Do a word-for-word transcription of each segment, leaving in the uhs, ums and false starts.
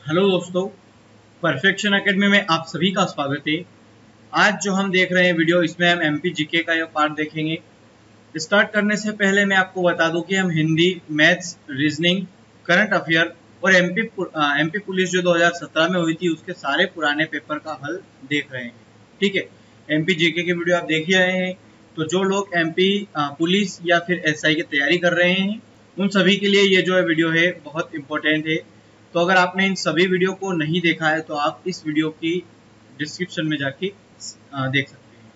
Hello दोस्तों, perfection academy में आप सभी का स्वागत है। आज जो हम देख रहे हैं वीडियो, इसमें हम एमपी जीके का यह पार्ट देखेंगे। स्टार्ट करने से पहले मैं आपको बता दूं कि हम Hindi, maths, reasoning, current affair और एमपी एमपी पुलिस जो दो हज़ार सत्रह में हुई थी उसके सारे पुराने पेपर का हल देख रहे हैं। ठीक है, एमपी जीके की वीडियो आप देख ही रहे हैं। तो जो लोग एमपी पुलिस या फिर एसआई की तैयारी कर रहे हैं उन सभी के लिए ये जो है वीडियो है बहुत इंपॉर्टेंट है। तो अगर आपने इन सभी वीडियो को नहीं देखा है तो आप इस वीडियो की डिस्क्रिप्शन में जाके देख सकते हैं।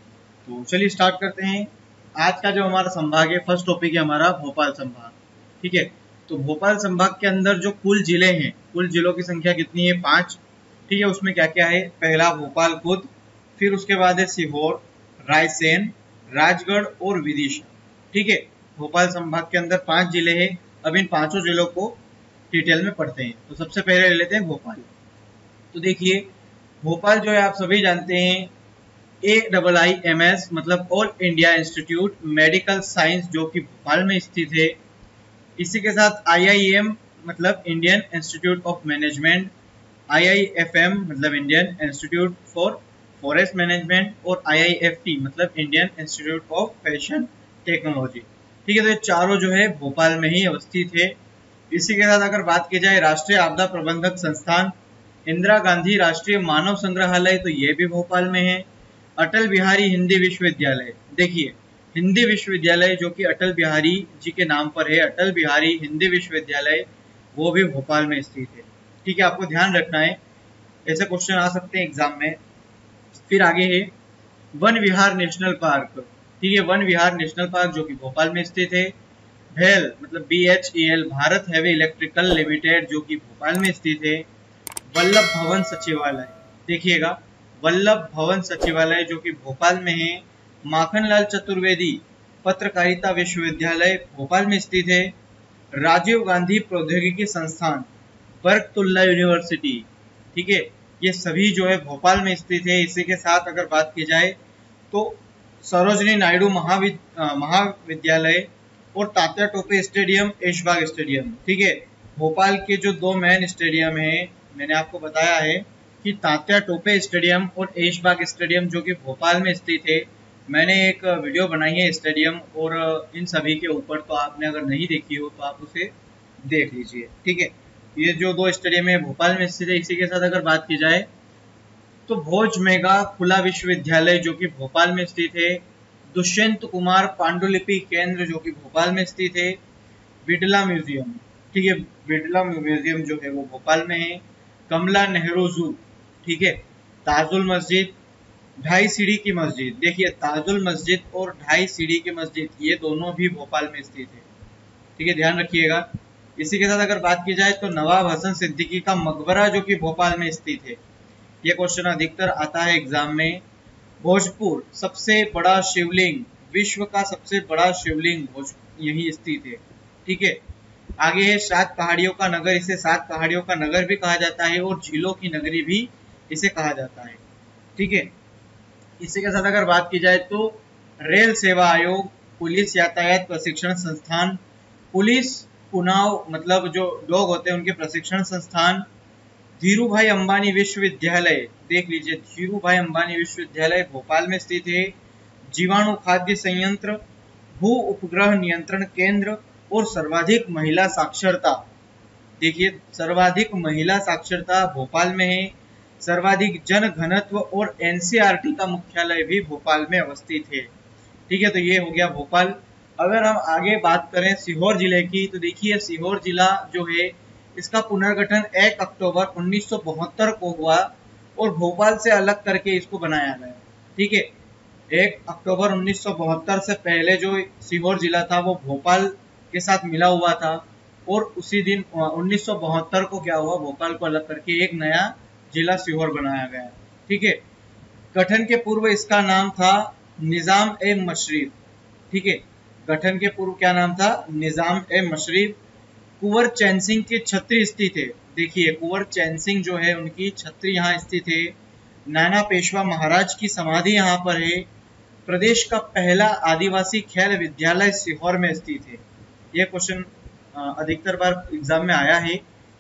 तो चलिए स्टार्ट करते हैं। आज का जो हमारा संभाग है, फर्स्ट टॉपिक है हमारा भोपाल संभाग। ठीक है, तो भोपाल संभाग के अंदर जो कुल जिले हैं, कुल जिलों की संख्या कितनी है? पांच। ठीक है, उसमें क्या क्या है? पहला भोपाल खुद, फिर उसके बाद है सीहोर, रायसेन, राजगढ़ और विदिशा। ठीक है, भोपाल संभाग के अंदर पांच जिले हैं। अब इन पांचों जिलों को डिटेल में पढ़ते हैं। तो सबसे पहले ले लेते हैं भोपाल। तो देखिए, भोपाल जो है आप सभी जानते हैं A double I M S मतलब all India institute medical science जो कि भोपाल में स्थित है। इसी के साथ आई आई एम मतलब Indian institute of management, I I F M मतलब Indian institute for forest management और आई आई एफ टी मतलब Indian institute of fashion technology. ठीक है, तो ये चारों जो है भोपाल में ही अवस्थित है। इसी के साथ अगर बात की जाए राष्ट्रीय आपदा प्रबंधक संस्थान, इंदिरा गांधी राष्ट्रीय मानव संग्रहालय, तो ये भी भोपाल में है। अटल बिहारी हिंदी विश्वविद्यालय, देखिए हिंदी विश्वविद्यालय जो कि अटल बिहारी जी के नाम पर है, अटल बिहारी हिंदी विश्वविद्यालय, वो भी भोपाल में स्थित है। ठीक है, आपको ध्यान रखना है, ऐसे क्वेश्चन आ सकते हैं एग्जाम में। फिर आगे है वन विहार नेशनल पार्क। ठीक है, वन विहार नेशनल पार्क जो कि भोपाल में स्थित है। भेल मतलब B H E L Bharat heavy electrical limited जो कि भोपाल में स्थित है। वल्लभ भवन सचिवालय, देखिएगा वल्लभ भवन सचिवालय जो कि भोपाल में है। माखनलाल चतुर्वेदी पत्रकारिता विश्वविद्यालय भोपाल में स्थित है। राजीव गांधी प्रौद्योगिकी संस्थान बरकतुल्ला यूनिवर्सिटी, ठीक है, ये सभी जो है भोपाल में स्थित है। इसी के साथ अगर बात की जाए तो सरोजनी नायडू महाविद्यालय और तात्या टोपे स्टेडियम, ऐशबाग स्टेडियम। ठीक है, भोपाल के जो दो मेन स्टेडियम हैं मैंने आपको बताया है कि तात्या टोपे स्टेडियम और ऐशबाग स्टेडियम जो कि भोपाल में स्थित है। मैंने एक वीडियो बनाई है स्टेडियम और इन सभी के ऊपर, तो आपने अगर नहीं देखी हो तो आप उसे देख लीजिए। ठीक है, ये जो दो स्टेडियम है भोपाल में स्थित है। इसी के साथ अगर बात की जाए तो भोज मेगा खुला विश्वविद्यालय जो कि भोपाल में स्थित है। दुष्यंत कुमार पांडुलिपि केंद्र जो कि भोपाल में स्थित है। बिड़ला म्यूजियम, ठीक है, बिड़ला म्यूजियम जो है वो भोपाल में है। कमला नेहरू जू, ठीक है। ताजुल मस्जिद, ढाई सीढ़ी की मस्जिद, देखिए ताजुल मस्जिद और ढाई सीढ़ी की मस्जिद ये दोनों भी भोपाल में स्थित है। ठीक है, ध्यान रखिएगा। इसी के साथ अगर बात की जाए तो नवाब हसन सिद्दीकी का मकबरा जो कि भोपाल में स्थित है। ये क्वेश्चन अधिकतर आता है एग्जाम में। भोजपुर सबसे बड़ा शिवलिंग, विश्व का सबसे बड़ा शिवलिंग भोजपुर यही स्थित है। ठीक है, आगे है सात पहाड़ियों का नगर, इसे सात पहाड़ियों का नगर भी कहा जाता है और झीलों की नगरी भी इसे कहा जाता है। ठीक है, इसी के साथ अगर बात की जाए तो रेल सेवा आयोग, पुलिस यातायात प्रशिक्षण संस्थान, पुलिस पुनाव मतलब जो लोग होते हैं उनके प्रशिक्षण संस्थान, धीरू भाई अंबानी विश्वविद्यालय, देख लीजिए धीरू भाई अंबानी विश्वविद्यालय भोपाल में स्थित है। जीवाणु खाद्य संयंत्र, भू उपग्रह नियंत्रण केंद्र और सर्वाधिक महिला साक्षरता, देखिए सर्वाधिक महिला साक्षरता भोपाल में है। सर्वाधिक जन घनत्व और एन सी आर टी का मुख्यालय भी भोपाल में अवस्थित है। ठीक है, तो ये हो गया भोपाल। अगर हम आगे बात करें सीहोर जिले की तो देखिए सीहोर जिला जो है इसका पुनर्गठन एक अक्टूबर उन्नीस सौ बहत्तर को हुआ और भोपाल से अलग करके इसको बनाया गया। ठीक है, एक अक्टूबर उन्नीस सौ बहत्तर से पहले जो सीहोर जिला था वो भोपाल के साथ मिला हुआ था और उसी दिन उन्नीस सौ बहत्तर को क्या हुआ, भोपाल को अलग करके एक नया जिला सीहोर बनाया गया। ठीक है, गठन के पूर्व इसका नाम था निजाम ए मशरिफ। ठीक है, गठन के पूर्व क्या नाम था? निजाम ए मशरिफ। कुंवर चैन सिंह की छत्री स्थित है, देखिए कुंवर चैन सिंह जो है उनकी छत्री यहाँ स्थित है। नाना पेशवा महाराज की समाधि यहाँ पर है। प्रदेश का पहला आदिवासी खेल विद्यालय सीहोर में स्थित है। यह क्वेश्चन अधिकतर बार एग्जाम में आया है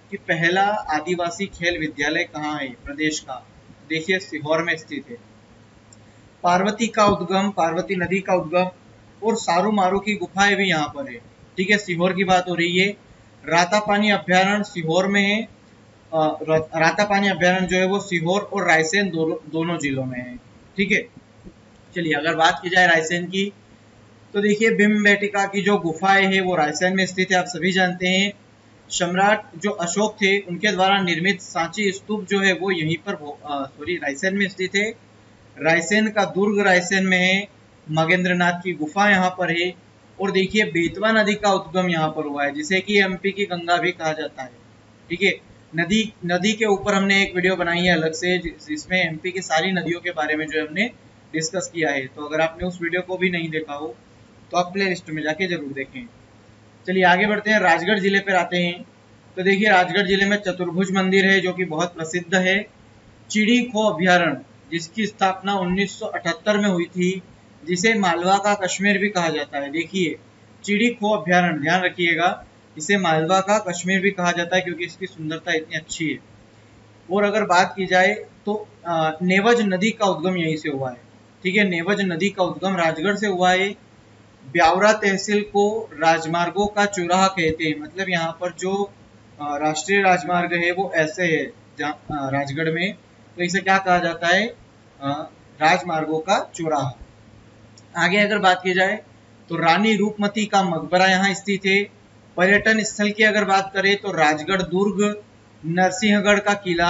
कि पहला आदिवासी खेल विद्यालय कहाँ है प्रदेश का, देखिए सीहोर में स्थित है। पार्वती का उद्गम, पार्वती नदी का उद्गम और सारू मारू की गुफाएं भी यहाँ पर है। ठीक है, सीहोर की बात हो रही है। रातापानी अभ्यारण्य सीहोर में है। रातापानी अभ्यारण्य जो है वो सीहोर और रायसेन दोनों दोनों जिलों में है। ठीक है, चलिए अगर बात की जाए रायसेन की, तो देखिए भीमबेटका की जो गुफाएं है वो रायसेन में स्थित है, आप सभी जानते हैं। सम्राट जो अशोक थे उनके द्वारा निर्मित सांची स्तूप जो है वो यहीं पर सॉरी रायसेन में स्थित है। रायसेन का दुर्ग रायसेन में है। मगेंद्रनाथ की गुफा यहाँ पर है। और देखिए बेतवा नदी का उद्गम यहाँ पर हुआ है, जिसे कि एमपी की गंगा भी कहा जाता है। ठीक है, नदी नदी के ऊपर हमने एक वीडियो बनाई है अलग से, जिसमें एमपी की सारी नदियों के बारे में जो हमने डिस्कस किया है। तो अगर आपने उस वीडियो को भी नहीं देखा हो तो आप प्ले लिस्ट में जाके जरूर देखें। चलिए आगे बढ़ते हैं, राजगढ़ जिले पर आते हैं। तो देखिए राजगढ़ जिले में चतुर्भुज मंदिर है जो कि बहुत प्रसिद्ध है। चिड़ी खो अभ्यारण्य जिसकी स्थापना उन्नीस सौ अठहत्तर में हुई थी, जिसे मालवा का कश्मीर भी कहा जाता है। देखिए चिड़ी खो अभ्यारण्य, ध्यान रखिएगा, इसे मालवा का कश्मीर भी कहा जाता है क्योंकि इसकी सुंदरता इतनी अच्छी है। और अगर बात की जाए तो नेवज नदी का उद्गम यहीं से हुआ है। ठीक है, नेवज नदी का उद्गम राजगढ़ से हुआ है। ब्यावरा तहसील को राजमार्गों का चौराहा कहते हैं, मतलब यहाँ पर जो राष्ट्रीय राजमार्ग है वो ऐसे है जहाँ राजगढ़ में, तो इसे क्या कहा जाता है, राजमार्गों का चौराहा। आगे अगर बात की जाए तो रानी रूपमती का मकबरा यहाँ स्थित है। पर्यटन स्थल की अगर बात करें तो राजगढ़ दुर्ग, नरसिंहगढ़ का किला,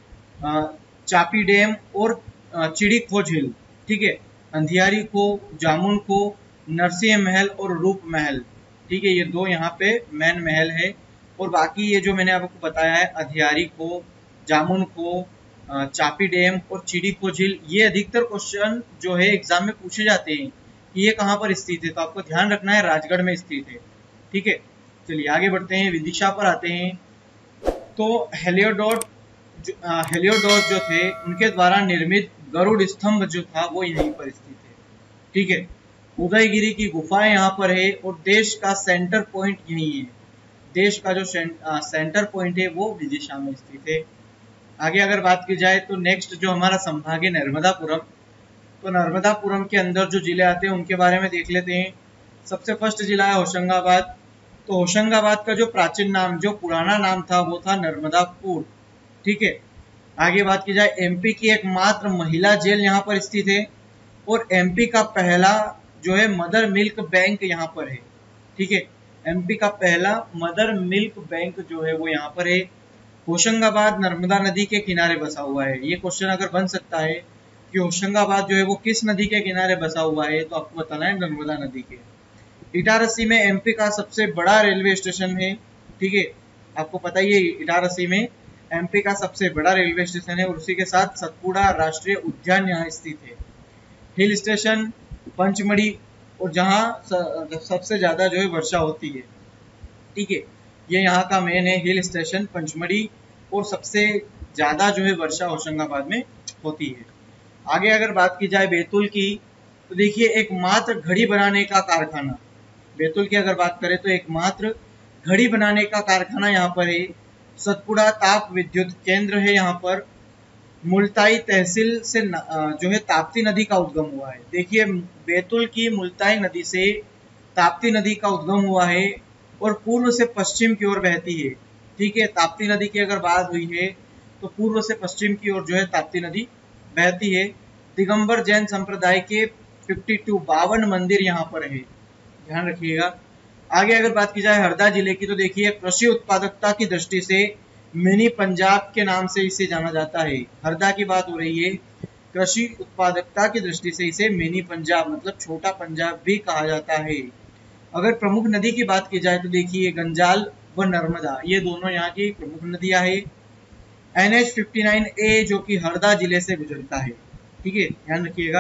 चापी डैम और चिड़ी खो झील। ठीक है, अंधियारी खो, जामुन खो, नरसिंह महल और रूप महल। ठीक है, ये दो यहाँ पे मेन महल है। और बाकी ये जो मैंने आपको बताया है अंधियारी खो, जामुन खो, चापी डैम और चिड़ी खो झील, ये अधिकतर क्वेश्चन जो है एग्जाम में पूछे जाते हैं कि ये कहाँ पर स्थित है, तो आपको ध्यान रखना है राजगढ़ में स्थित है। ठीक है, चलिए आगे बढ़ते हैं, विदिशा पर आते हैं। तो हेलियोडोट हेलियोडोट जो थे उनके द्वारा निर्मित गरुड़ स्तंभ जो था वो यहीं पर स्थित है। ठीक है, उदयगिरी की गुफाएं यहाँ पर है और देश का सेंटर पॉइंट यही है। देश का जो सेंटर पॉइंट है वो विदिशा में स्थित है। आगे अगर बात की जाए तो नेक्स्ट जो हमारा संभाग है नर्मदापुरम, तो नर्मदापुरम के अंदर जो जिले आते हैं उनके बारे में देख लेते हैं। सबसे फर्स्ट जिला है होशंगाबाद। तो होशंगाबाद का जो प्राचीन नाम, जो पुराना नाम था वो था नर्मदापुर। ठीक है, आगे बात की जाए एमपी की एकमात्र महिला जेल यहाँ पर स्थित है और एमपी का पहला जो है मदर मिल्क बैंक यहाँ पर है। ठीक है, एमपी का पहला मदर मिल्क बैंक जो है वो यहाँ पर है। होशंगाबाद नर्मदा नदी के किनारे बसा हुआ है। ये क्वेश्चन अगर बन सकता है कि होशंगाबाद जो है वो किस नदी के किनारे बसा हुआ है, तो आपको बताना है नर्मदा नदी के। इटारसी में एमपी का सबसे बड़ा रेलवे स्टेशन है। ठीक है, आपको पता ही है इटारसी में एमपी का सबसे बड़ा रेलवे स्टेशन है और उसी के साथ सतपुड़ा राष्ट्रीय उद्यान यहाँ स्थित है। हिल स्टेशन पंचमढ़ी, और जहाँ सबसे ज्यादा जो है वर्षा होती है। ठीक है, ये यहाँ का मेन है हिल स्टेशन पंचमढ़ी, और सबसे ज्यादा जो है वर्षा होशंगाबाद में होती है। आगे अगर बात की जाए बैतूल की, तो देखिए एकमात्र घड़ी बनाने का कारखाना, बैतूल की अगर बात करें तो एकमात्र घड़ी बनाने का कारखाना यहाँ पर है। सतपुड़ा ताप विद्युत केंद्र है यहाँ पर। मुल्ताई तहसील से जो है ताप्ती नदी का उद्गम हुआ है। देखिए बैतूल की मुल्ताई नदी से ताप्ती नदी का उद्गम हुआ है और पूर्व से पश्चिम की ओर बहती है। ठीक है, ताप्ती नदी की अगर बात हुई है तो पूर्व से पश्चिम की ओर जो है ताप्ती नदी बहती है। दिगंबर जैन संप्रदाय के बावन बावन मंदिर यहाँ पर है, ध्यान रखिएगा। आगे अगर बात की जाए हरदा जिले की, तो देखिए कृषि उत्पादकता की दृष्टि से मिनी पंजाब के नाम से इसे जाना जाता है। हरदा की बात हो रही है, कृषि उत्पादकता की दृष्टि से इसे मिनी पंजाब मतलब छोटा पंजाब भी कहा जाता है। अगर प्रमुख नदी की बात की जाए तो देखिए गंजाल व नर्मदा, ये दोनों यहाँ की प्रमुख नदियां है। N H fifty nine A जो कि हरदा जिले से गुजरता है। ठीक है, ध्यान रखिएगा।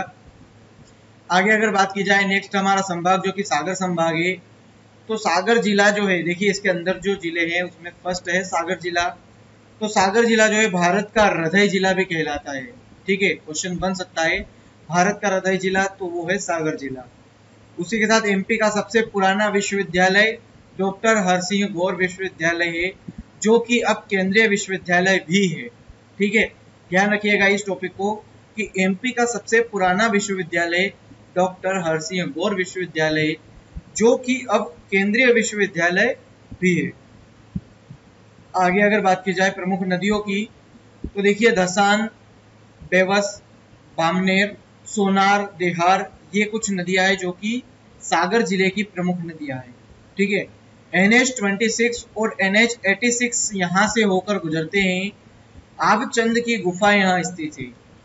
आगे अगर बात की जाए नेक्स्ट हमारा संभाग जो कि सागर संभाग है, तो सागर जिला जो है, देखिए इसके अंदर जो जिले हैं उसमें फर्स्ट है सागर जिला। तो सागर जिला जो है भारत का हृदय जिला भी कहलाता है। ठीक है, क्वेश्चन बन सकता है भारत का हृदय जिला, तो वो है सागर जिला। उसी के साथ एमपी का सबसे पुराना विश्वविद्यालय डॉक्टर हरसिंह गौर विश्वविद्यालय है, जो कि अब केंद्रीय विश्वविद्यालय भी है। ठीक है, ध्यान रखिएगा इस टॉपिक को कि एमपी का सबसे पुराना विश्वविद्यालय डॉक्टर हरसिंह गौर विश्वविद्यालय, जो कि अब केंद्रीय विश्वविद्यालय भी है। आगे अगर बात की जाए प्रमुख नदियों की, तो देखिए धसान, बेवस, बामनेर, सोनार, देहार, ये कुछ नदियां हैं जो कि सागर जिले की प्रमुख नदियां हैं। ठीक है, एन एच ट्वेंटी सिक्स और एन एच एटी सिक्स यहाँ से होकर गुजरते हैं। आबचंद की गुफा यहाँ स्थित है।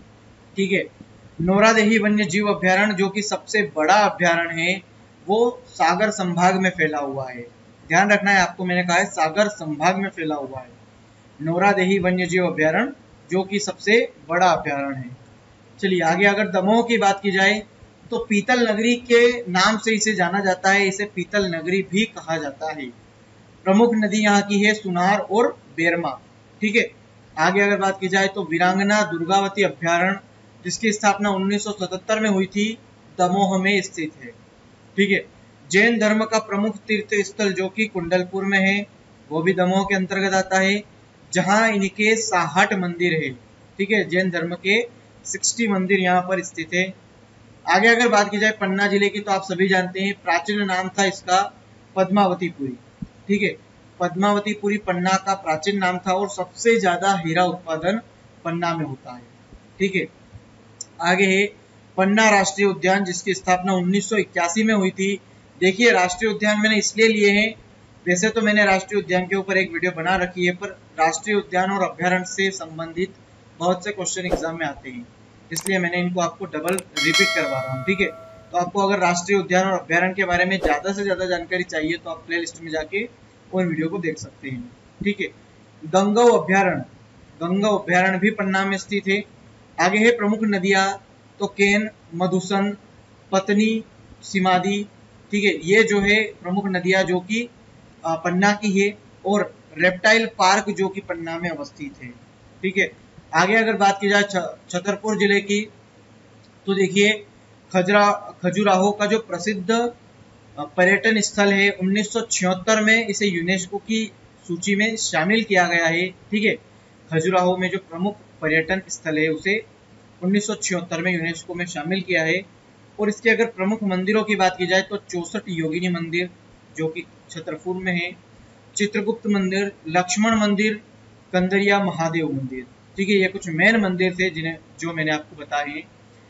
ठीक है, नौरादेही वन्य जीव अभ्यारण्य जो कि सबसे बड़ा अभ्यारण्य है, वो सागर संभाग में फैला हुआ है। ध्यान रखना है आपको, मैंने कहा है सागर संभाग में फैला हुआ है नौरादेही वन्य जीव अभ्यारण्य, जो कि सबसे बड़ा अभ्यारण्य है। चलिए आगे अगर दमोह की बात की जाए तो पीतल नगरी के नाम से इसे जाना जाता है, इसे पीतल नगरी भी कहा जाता है। प्रमुख नदी यहाँ की है सुनार और बेरमा। ठीक है, आगे अगर बात की जाए तो वीरांगना दुर्गावती अभ्यारण्य, जिसकी स्थापना उन्नीस सौ सतहत्तर में हुई थी, दमोह में स्थित है। ठीक है, जैन धर्म का प्रमुख तीर्थ स्थल जो कि कुंडलपुर में है, वो भी दमोह के अंतर्गत आता है, जहां इनके साठ मंदिर है। ठीक है, जैन धर्म के साठ मंदिर यहाँ पर स्थित है। आगे अगर बात की जाए पन्ना जिले की, तो आप सभी जानते हैं प्राचीन नाम था इसका पद्मावतीपुरी। ठीक है, पद्मावतीपुरी पन्ना का प्राचीन नाम था और सबसे ज्यादा हीरा उत्पादन पन्ना में होता है। ठीक है, आगे है पन्ना राष्ट्रीय उद्यान, जिसकी स्थापना उन्नीस सौ इक्यासी में हुई थी। देखिए राष्ट्रीय उद्यान मैंने इसलिए लिए हैं, वैसे तो मैंने राष्ट्रीय उद्यान के ऊपर एक वीडियो बना रखी है, पर राष्ट्रीय उद्यान और अभ्यारण्य से संबंधित बहुत से क्वेश्चन एग्जाम में आते हैं, इसलिए मैंने इनको आपको डबल रिपीट करवा रहा हूँ। ठीक है, तो आपको अगर राष्ट्रीय उद्यान और अभ्यारण्य के बारे में ज्यादा से ज्यादा जानकारी चाहिए तो आप प्ले लिस्ट में जाके उन वीडियो को देख सकते हैं। ठीक है, गंगो अभ्यारण्य, गंगो अभ्यारण्य भी पन्ना में स्थित है। आगे है प्रमुख नदियां, तो केन, मधुसन, पत्नी, सिमादी। ठीक है, ये जो है प्रमुख नदियां जो कि पन्ना की है, और रेप्टाइल पार्क जो कि पन्ना में अवस्थित है। ठीक है, आगे अगर बात की जाए छतरपुर जिले की, तो देखिए खजरा खजुराहो का जो प्रसिद्ध पर्यटन स्थल है, उन्नीस सौ छिहत्तर में इसे यूनेस्को की सूची में शामिल किया गया है। ठीक है, खजुराहो में जो प्रमुख पर्यटन स्थल है उसे उन्नीस सौ छिहत्तर में यूनेस्को में शामिल किया है। और इसके अगर प्रमुख मंदिरों की बात की जाए तो चौसठ योगिनी मंदिर जो कि छतरपुर में है, चित्रगुप्त मंदिर, लक्ष्मण मंदिर, कंदरिया महादेव मंदिर। ठीक है, ये कुछ मेन मंदिर थे जिन्हें जो मैंने आपको बताए हैं।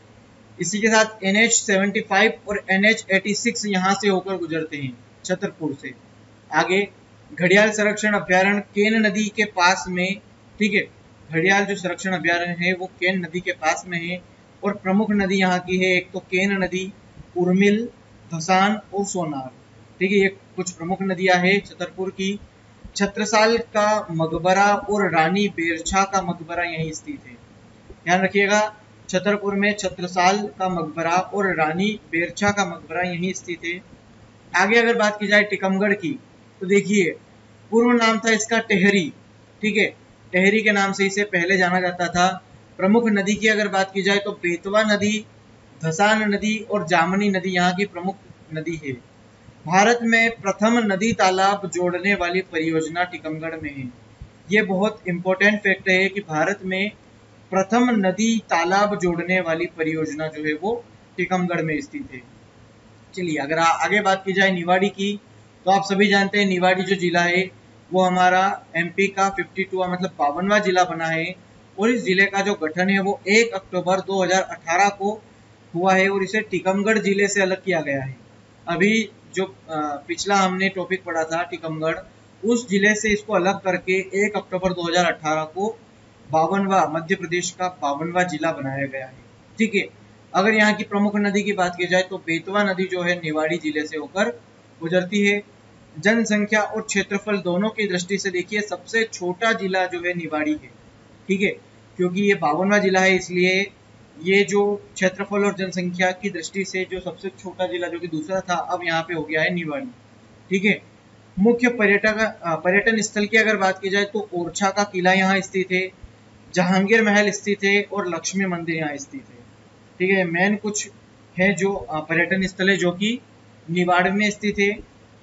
इसी के साथ एन एच सेवेंटी फाइव और एन एच एटी सिक्स यहाँ से होकर गुजरते हैं छतरपुर से। आगे घड़ियाल संरक्षण अभ्यारण्य केन नदी के पास में। ठीक है, घड़ियाल जो संरक्षण अभ्यारण्य है वो केन नदी के पास में है, और प्रमुख नदी यहाँ की है एक तो केन नदी, उर्मिल, धसान और सोनार। ठीक है, ये कुछ प्रमुख नदियां हैं छतरपुर की। छत्रसाल का मकबरा और रानी बेरछा का मकबरा यहीं स्थित है। ध्यान रखिएगा, छतरपुर में छत्रसाल का मकबरा और रानी बेरछा का मकबरा यहीं स्थित है। आगे अगर बात की जाए टीकमगढ़ की, तो देखिए पूर्व नाम था इसका टेहरी। ठीक है, टेहरी के नाम से इसे पहले जाना जाता था। प्रमुख नदी की अगर बात की जाए तो बेतवा नदी, धसान नदी और जामनी नदी यहाँ की प्रमुख नदी है। भारत में प्रथम नदी तालाब जोड़ने वाली परियोजना टीकमगढ़ में है। ये बहुत इंपॉर्टेंट फैक्ट है कि भारत में प्रथम नदी तालाब जोड़ने वाली परियोजना जो है वो टीकमगढ़ में स्थित है। चलिए अगर आगे बात की जाए निवाड़ी की, तो आप सभी जानते हैं निवाड़ी जो जिला है वो हमारा एमपी का बावन मतलब बावनवा जिला बना है, और इस जिले का जो गठन है वो एक अक्टूबर दो हज़ार अठारह को हुआ है, और इसे टीकमगढ़ जिले से अलग किया गया है। अभी जो पिछला हमने टॉपिक पढ़ा था टीकमगढ़, उस जिले से इसको अलग करके एक अक्टूबर दो हज़ार अठारह को बावनवा मध्य प्रदेश का बावनवा जिला बनाया गया है। ठीक है, अगर यहाँ की प्रमुख नदी की बात की जाए तो बेतवा नदी जो है निवाड़ी जिले से होकर गुजरती है। जनसंख्या और क्षेत्रफल दोनों की दृष्टि से देखिए सबसे छोटा जिला जो है निवाड़ी है। ठीक है, क्योंकि ये बावनवा जिला है इसलिए ये जो क्षेत्रफल और जनसंख्या की दृष्टि से जो सबसे छोटा जिला जो कि दूसरा था अब यहाँ पे हो गया है निवाड़ी। ठीक है, मुख्य पर्यटक पर्यटन स्थल की अगर बात की जाए तो ओरछा का किला यहाँ स्थित है, जहांगीर महल स्थित है और लक्ष्मी मंदिर यहाँ स्थित है। ठीक है, मेन कुछ है जो पर्यटन स्थल है जो कि निवाड़ी में स्थित है।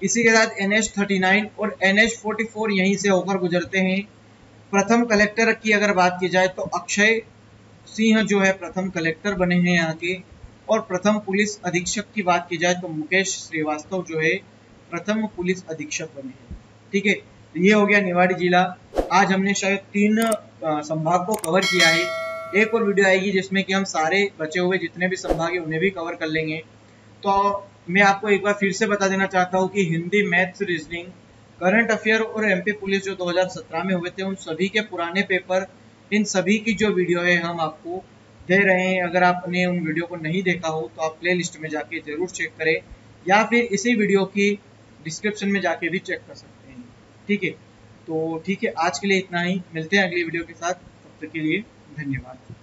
इसी के साथ एन एच थर्टी नाइन और एन एच फोर्टी फोर यहीं से होकर गुजरते हैं। प्रथम कलेक्टर की अगर बात की जाए तो अक्षय सिंह जो है प्रथम कलेक्टर बने हैं यहाँ के। और प्रथम पुलिस अधीक्षक की बात की जाए तो मुकेश श्रीवास्तव जो है प्रथम पुलिस अधीक्षक बने हैं। ठीक है, ये हो गया निवाड़ी जिला। आज हमने शायद तीन संभाग को कवर किया है। एक और वीडियो आएगी जिसमें कि हम सारे बचे हुए जितने भी संभाग है उन्हें भी कवर कर लेंगे। तो मैं आपको एक बार फिर से बता देना चाहता हूँ कि Hindi, maths, reasoning, current affair और एमपी पुलिस जो दो हज़ार सत्रह में हुए थे उन सभी के पुराने पेपर, इन सभी की जो वीडियो है हम आपको दे रहे हैं। अगर आपने उन वीडियो को नहीं देखा हो तो आप प्ले लिस्ट में जाके जरूर चेक करें, या फिर इसी वीडियो की डिस्क्रिप्शन में जाके भी चेक कर सकते हैं। ठीक है, तो ठीक है, आज के लिए इतना ही। मिलते हैं अगली वीडियो के साथ, तब तक के लिए धन्यवाद।